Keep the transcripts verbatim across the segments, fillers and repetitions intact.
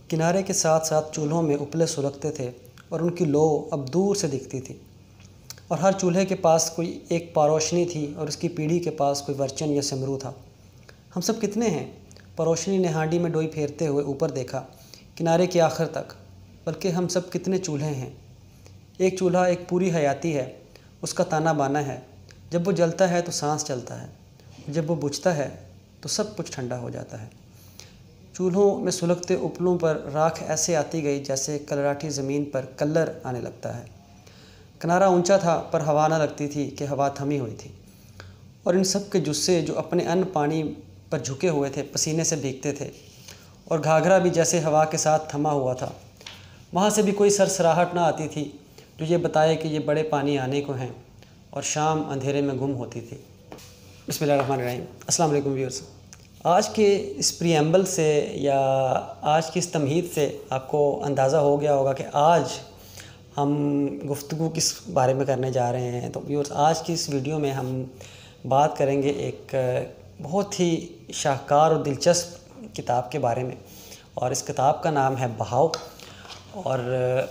किनारे के साथ साथ चूल्हों में उपले सुलगते थे और उनकी लौ अब दूर से दिखती थी। और हर चूल्हे के पास कोई एक पारोशनी थी और उसकी पीढ़ी के पास कोई वर्चन या सिमरू था। हम सब कितने हैं? परोशनी ने हांडी में डोई फेरते हुए ऊपर देखा, किनारे के आखिर तक। बल्कि हम सब कितने चूल्हे हैं। एक चूल्हा एक पूरी हयाती है, उसका ताना बाना है। जब वो जलता है तो सांस चलता है, जब वो बुझता है तो सब कुछ ठंडा हो जाता है। चूल्हों में सुलगते उपलों पर राख ऐसे आती गई जैसे कलराठी ज़मीन पर कलर आने लगता है। किनारा ऊंचा था पर हवा न लगती थी कि हवा थमी हुई थी। और इन सब के जुस्से जो अपने अन्न पानी पर झुके हुए थे पसीने से भीगते थे, और घाघरा भी जैसे हवा के साथ थमा हुआ था। वहाँ से भी कोई सरसराहट ना आती थी जो ये बताए कि ये बड़े पानी आने को हैं, और शाम अंधेरे में गुम होती थी। बिस्मिल्लाहिर्रहमानिर्रहीम। अस्सलाम वालेकुम व्यूअर्स। आज के इस प्रीएम्बल से या आज की इस तमहीद से आपको अंदाज़ा हो गया होगा कि आज हम गुफ्तगू किस बारे में करने जा रहे हैं। तो व्यूअर्स, आज की इस वीडियो में हम बात करेंगे एक बहुत ही शाहकार और दिलचस्प किताब के बारे में, और इस किताब का नाम है बहाव, और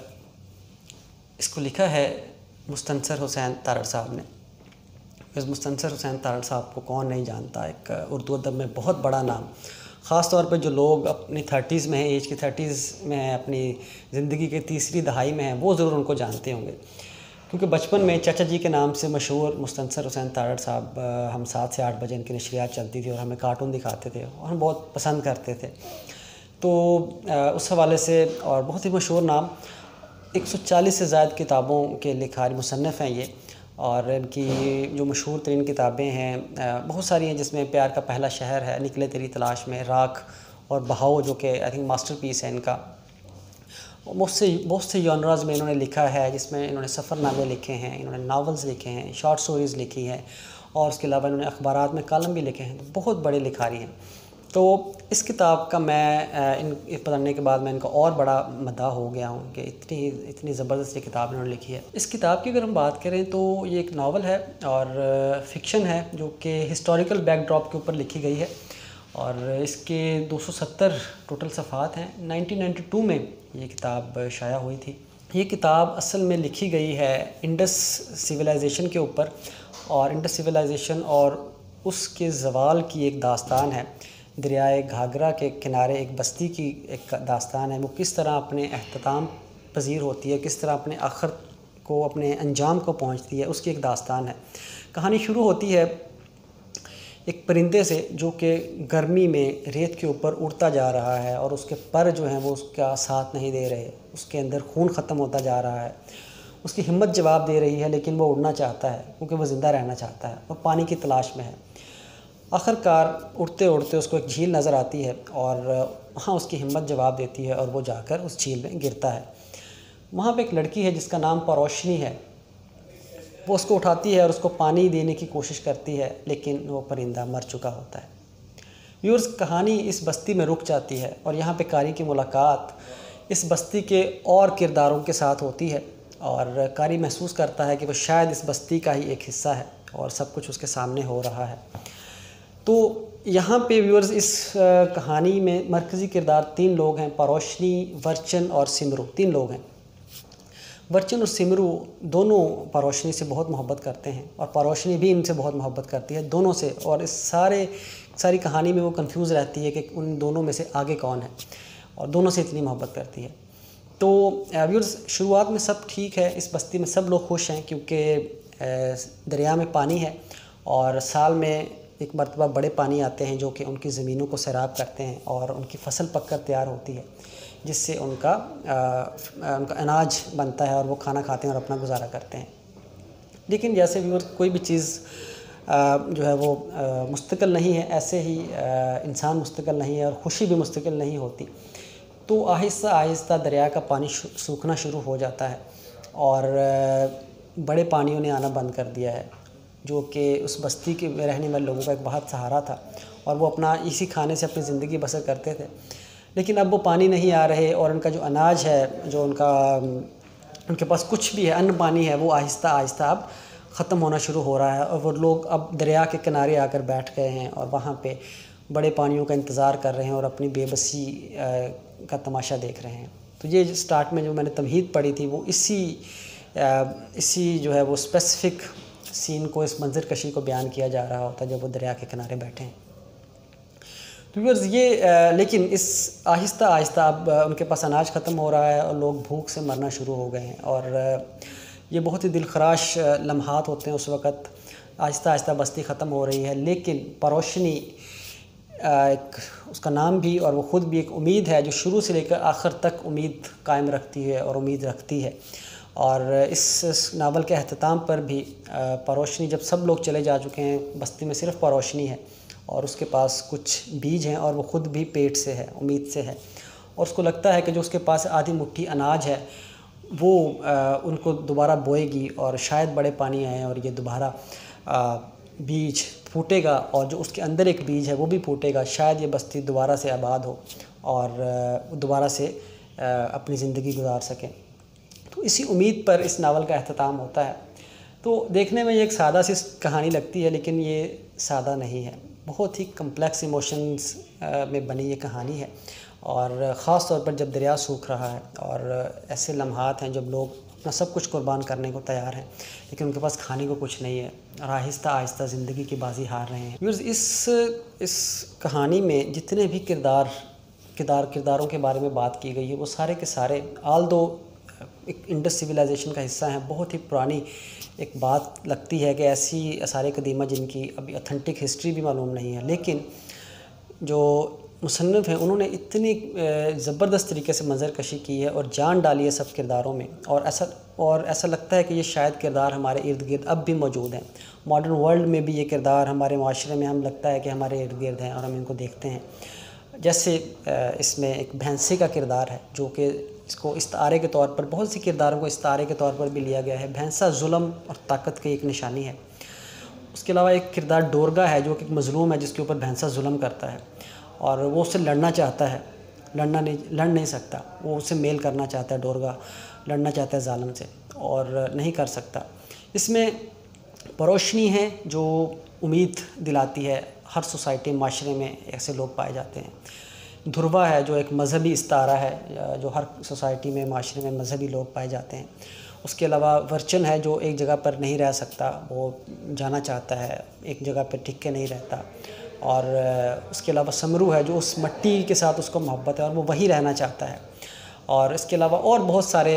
इसको लिखा है मुस्तनसर हुसैन तारड़ साहब ने। इस मुस्तनसर हुसैन तारड़ साहब को कौन नहीं जानता, एक उर्दू अदब में बहुत बड़ा नाम। ख़ास तौर पे जो लोग अपनी थर्टीज़ में हैं, एज की थर्टीज़ में हैं, अपनी ज़िंदगी के तीसरी दहाई में हैं, वो ज़रूर उनको जानते होंगे, क्योंकि बचपन में चाचा जी के नाम से मशहूर मुस्तनसर हुसैन तारड़ साहब, हम सात से आठ बजे इनकी नशरियात चलती थी और हमें कार्टून दिखाते थे और हम बहुत पसंद करते थे। तो उस हवाले से, और बहुत ही मशहूर नाम, एक सौ चालीस से ज़ायद किताबों के लिखारी मुसन्निफ़ हैं ये। और इनकी जो मशहूर तरीन किताबें हैं बहुत सारी हैं, जिसमें प्यार का पहला शहर है, निकले तेरी तलाश में, राख और बहाव जो कि आई थिंक मास्टरपीस है इनका। बहुत से बहुत से जॉनराज में इन्होंने लिखा है, जिसमें इन्होंने सफ़रनामे लिखे हैं, इन्होंने नावल्स लिखे हैं, शॉर्ट स्टोरीज़ लिखी हैं, और उसके अलावा इन्होंने अखबारात में कॉलम भी लिखे हैं। तो बहुत बड़े लिखारी हैं। तो इस किताब का मैं इन पढ़ने के बाद मैं इनका और बड़ा मद्दाह हो गया हूँ कि इतनी इतनी ज़बरदस्त ये किताब इन्होंने लिखी है। इस किताब की अगर हम बात करें तो ये एक नावल है और फ़िक्शन है, जो कि हिस्टोरिकल बैकड्रॉप के ऊपर लिखी गई है, और इसके दो सौ सत्तर टोटल सफ़ात हैं। नाइनटीन नाइंटी टू में ये किताब शाया हुई थी। ये किताब असल में लिखी गई है इंडस सिविलाइजेशन के ऊपर, और इंडस सिविलाइजेशन और उसके ज़वाल की एक दास्तान है। दरियाए घाघरा के किनारे एक बस्ती की एक दास्तान है। वो किस तरह अपने अख्ताम पजीर होती है, किस तरह अपने आखिर को, अपने अंजाम को पहुंचती है, उसकी एक दास्तान है। कहानी शुरू होती है एक परिंदे से जो कि गर्मी में रेत के ऊपर उड़ता जा रहा है, और उसके पर जो हैं वो उसका साथ नहीं दे रहे। उसके अंदर खून ख़त्म होता जा रहा है। उसकी हिम्मत जवाब दे रही है, लेकिन वो उड़ना चाहता है क्योंकि वो ज़िंदा रहना चाहता है और पानी की तलाश में है। आखिरकार उड़ते उड़ते उसको एक झील नज़र आती है, और वहाँ उसकी हिम्मत जवाब देती है और वो जाकर उस झील में गिरता है। वहाँ पे एक लड़की है जिसका नाम परोशनी है। वो उसको उठाती है और उसको पानी देने की कोशिश करती है, लेकिन वो परिंदा मर चुका होता है। व्यूअर्स, कहानी इस बस्ती में रुक जाती है, और यहाँ पे कारी की मुलाकात इस बस्ती के और किरदारों के साथ होती है, और कारी महसूस करता है कि वो शायद इस बस्ती का ही एक हिस्सा है और सब कुछ उसके सामने हो रहा है। तो यहाँ पे व्यूअर्स, इस कहानी में मरकज़ी किरदार तीन लोग हैं, परोशनी, वर्चन और सिमरू। तीन लोग हैं। वर्चन और सिमरू दोनों परोशनी से बहुत मोहब्बत करते हैं, और परोशनी भी इनसे बहुत मोहब्बत करती है, दोनों से। और इस सारे सारी कहानी में वो कंफ्यूज रहती है कि उन दोनों में से आगे कौन है, और दोनों से इतनी मोहब्बत करती है। तो व्यूअर्स, शुरुआत में सब ठीक है, इस बस्ती में सब लोग खुश हैं क्योंकि दरिया में पानी है, और साल में एक मरतबा बड़े पानी आते हैं जो कि उनकी ज़मीनों को सैराब करते हैं, और उनकी फसल पककर तैयार होती है, जिससे उनका आ, उनका अनाज बनता है और वो खाना खाते हैं और अपना गुजारा करते हैं। लेकिन जैसे व्यूअर्स, कोई भी चीज़ जो है वो मुस्तकिल नहीं है, ऐसे ही आ, इंसान मुस्तकिल नहीं है, और ख़ुशी भी मुस्तकिल नहीं होती। तो आहिस्ता आहिस्ता दरिया का पानी सूखना शुरू हो जाता है, और बड़े पानियों ने आना बंद कर दिया है, जो कि उस बस्ती के रहने वाले लोगों का एक बहुत सहारा था, और वो अपना इसी खाने से अपनी ज़िंदगी बसर करते थे। लेकिन अब वो पानी नहीं आ रहे, और उनका जो अनाज है, जो उनका उनके पास कुछ भी है, अन्न पानी है, वो आहिस्ता आहिस्ता अब ख़त्म होना शुरू हो रहा है। और वो लोग अब दरिया के किनारे आकर बैठ गए हैं, और वहाँ पे बड़े पानियों का इंतज़ार कर रहे हैं और अपनी बेबसी का तमाशा देख रहे हैं। तो ये स्टार्ट में जो मैंने तमहीद पढ़ी थी वो इसी इसी जो है वो स्पेसिफ़िक सीन को, इस मंजर कशी को बयान किया जा रहा होता है जब वो दरिया के किनारे बैठे हैं। तो व्यूअर्स ये आ, लेकिन इस आहिस्ता आहिस्ता अब उनके पास अनाज ख़त्म हो रहा है और लोग भूख से मरना शुरू हो गए हैं और ये बहुत ही दिलखराश लम्हात होते हैं उस वक़्त। आहिस्ता आहिस्ता बस्ती ख़त्म हो रही है, लेकिन परोशनी एक उसका नाम भी और वो ख़ुद भी एक उम्मीद है जो शुरू से लेकर आखिर तक उम्मीद कायम रखती है और उम्मीद रखती है। और इस नावल के अख्ताम पर भी परोशनी जब सब लोग चले जा चुके हैं, बस्ती में सिर्फ परोशनी है और उसके पास कुछ बीज हैं और वो ख़ुद भी पेट से है, उम्मीद से है, और उसको लगता है कि जो उसके पास आधी मुट्ठी अनाज है वो आ, उनको दोबारा बोएगी और शायद बड़े पानी आए और ये दोबारा बीज फूटेगा और जो उसके अंदर एक बीज है वो भी फूटेगा, शायद ये बस्ती दोबारा से आबाद हो और दोबारा से आ, अपनी ज़िंदगी गुजार सकें। तो इसी उम्मीद पर इस नावल का अख्ताम होता है। तो देखने में ये एक सादा सी कहानी लगती है, लेकिन ये सादा नहीं है, बहुत ही कम्प्लेक्स इमोशंस में बनी ये कहानी है। और ख़ास तौर पर जब दरिया सूख रहा है और ऐसे लम्हात हैं जब लोग अपना सब कुछ कुर्बान करने को तैयार हैं, लेकिन उनके पास खाने को कुछ नहीं है और आहिस्ता आहिस्ता ज़िंदगी की बाजी हार रहे हैं। व्यूअर्स, इस इस कहानी में जितने भी किरदार किरदार किरदारों के बारे में बात की गई है वो सारे के सारे आल दो एक इंडस सिविलाइजेशन का हिस्सा हैं। बहुत ही पुरानी एक बात लगती है कि ऐसी आसार कदीमा जिनकी अभी ऑथेंटिक हिस्ट्री भी मालूम नहीं है, लेकिन जो मुसन्निफ़ हैं उन्होंने इतनी ज़बरदस्त तरीके से मंजर कशी की है और जान डाली है सब किरदारों में, और ऐसा और ऐसा लगता है कि ये शायद किरदार हमारे इर्द गिर्द अब भी मौजूद हैं। मॉडर्न वर्ल्ड में भी ये किरदार हमारे माशरे में हम लगता है कि हमारे इर्द गिर्द हैं और हम इनको देखते हैं। जैसे इसमें एक भैंसे का किरदार है जो कि इसको इस्तारे के तौर पर, बहुत सी किरदारों को इस्तारे के तौर पर भी लिया गया है। भैंसा जुल्म और ताकत की एक निशानी है। उसके अलावा एक किरदार डोरगा है जो कि एक मज़लूम है जिसके ऊपर भैंसा जुल्म करता है और वो उससे लड़ना चाहता है, लड़ना नहीं लड़ नहीं सकता, वो उससे मेल करना चाहता है। डोरगा लड़ना चाहता है ज़ालिम से और नहीं कर सकता। इसमें परोशनी है जो उम्मीद दिलाती है। हर सोसाइटी माशरे में ऐसे लोग पाए जाते हैं। ध्रुवा है जो एक मज़हबी इस्तारा है जो हर सोसाइटी में माशरे में मज़हबी लोग पाए जाते हैं। उसके अलावा वर्चन है जो एक जगह पर नहीं रह सकता, वो जाना चाहता है, एक जगह पर टिक के नहीं रहता। और उसके अलावा समरू है जो उस मट्टी के साथ उसको मोहब्बत है और वो वहीं रहना चाहता है। और इसके अलावा और बहुत सारे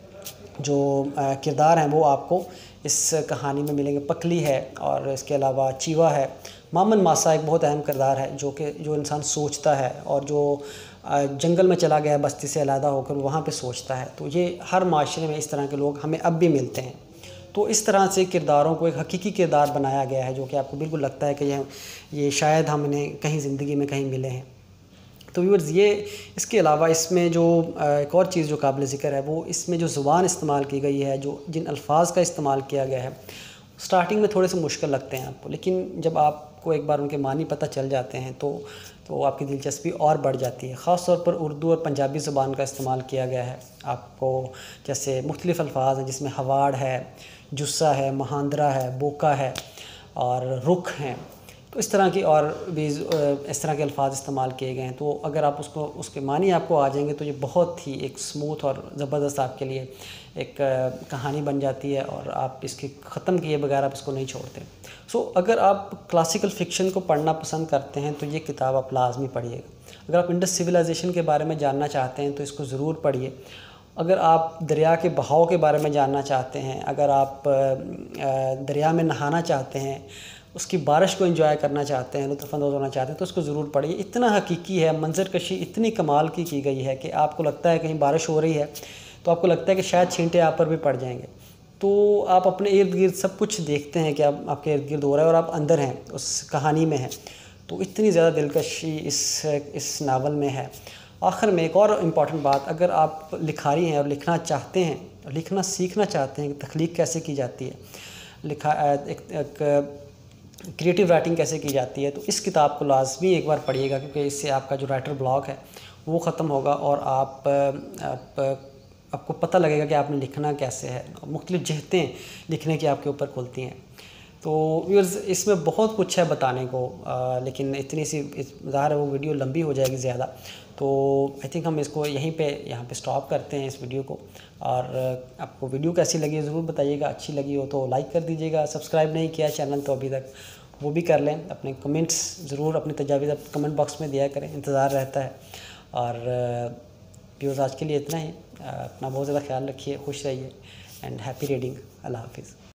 जो किरदार हैं वो आपको इस कहानी में मिलेंगे। पकली है और इसके अलावा चीवा है। मामन मासा एक बहुत अहम किरदार है जो कि जो इंसान सोचता है और जो जंगल में चला गया बस्ती से अलहदा होकर वहाँ पे सोचता है। तो ये हर माशरे में इस तरह के लोग हमें अब भी मिलते हैं। तो इस तरह से किरदारों को एक हकीकी किरदार बनाया गया है जो कि आपको बिल्कुल लगता है कि ये ये शायद हम इन्हें कहीं ज़िंदगी में कहीं मिले हैं। तो व्यूअर्स, ये इसके अलावा इसमें जो एक और चीज़ जो काबिल ज़िक्र है वो इसमें जो ज़ुबान इस्तेमाल की गई है, जो जिन अल्फाज का इस्तेमाल किया गया है, स्टार्टिंग में थोड़े से मुश्किल लगते हैं आपको, लेकिन जब आपको एक बार उनके मानी पता चल जाते हैं तो तो आपकी दिलचस्पी और बढ़ जाती है। ख़ास तौर पर उर्दू और पंजाबी ज़ुबान का इस्तेमाल किया गया है। आपको जैसे मुख्तलिफ़ अल्फाज हैं जिसमें हवाड़ है, जुस्सा है, महांदरा है, बोका है और रुख हैं। तो इस तरह की और भी इस तरह के अल्फाज इस्तेमाल किए गए हैं। तो अगर आप उसको उसके मानी आपको आ जाएंगे तो ये बहुत ही एक स्मूथ और ज़बरदस्त आपके लिए एक कहानी बन जाती है और आप इसके ख़त्म किए बगैर आप इसको नहीं छोड़ते। सो अगर आप क्लासिकल फ़िक्शन को पढ़ना पसंद करते हैं तो ये किताब आप लाजमी पढ़िएगा। अगर आप इंडस सिविलाइजेशन के बारे में जानना चाहते हैं तो इसको ज़रूर पढ़िए। अगर आप दरिया के बहाव के बारे में जानना चाहते हैं, अगर आप दरिया में नहाना चाहते हैं, उसकी बारिश को एंजॉय करना चाहते हैं, लुत्फ़अंदोज़ होना चाहते हैं, तो उसको ज़रूर पढ़िए। इतना हकीकी है, मंजर कशी इतनी कमाल की की गई है कि आपको लगता है कहीं बारिश हो रही है तो आपको लगता है कि शायद छींटे आप पर भी पड़ जाएंगे। तो आप अपने इर्द गिर्द सब कुछ देखते हैं कि आप आपके इर्द गिर्द हो रहा है और आप अंदर हैं, उस कहानी में हैं। तो इतनी ज़्यादा दिलकशी इस इस नावल में है। आखिर में एक और इम्पॉर्टेंट बात, अगर आप लिखारी हैं और लिखना चाहते हैं और लिखना सीखना चाहते हैं कि तख्लीक कैसे की जाती है, लिखा एक, एक क्रिएटिव राइटिंग कैसे की जाती है, तो इस किताब को लाजमी एक बार पढ़िएगा, क्योंकि इससे आपका जो राइटर ब्लॉक है वो ख़त्म होगा और आप, आप आपको पता लगेगा कि आपने लिखना कैसे है। मुख्तलिफ़ जहतें लिखने की आपके ऊपर खुलती हैं। तो व्यूअर्स इसमें बहुत कुछ है बताने को, आ, लेकिन इतनी सी ज़ाहिर है वो वीडियो लंबी हो जाएगी ज़्यादा, तो आई थिंक हम इसको यहीं पे यहाँ पे स्टॉप करते हैं इस वीडियो को। और आपको वीडियो कैसी लगी ज़रूर बताइएगा, अच्छी लगी हो तो लाइक कर दीजिएगा, सब्सक्राइब नहीं किया चैनल तो अभी तक वो भी कर लें, अपने कमेंट्स ज़रूर अपने तजावीज़ कमेंट बॉक्स में दिया करें, इंतज़ार रहता है। और व्यूअर्स आज के लिए इतना ही, अपना बहुत ज़्यादा ख्याल रखिए, खुश रहिए एंड हैप्पी रीडिंग। अल्लाह हाफिज़।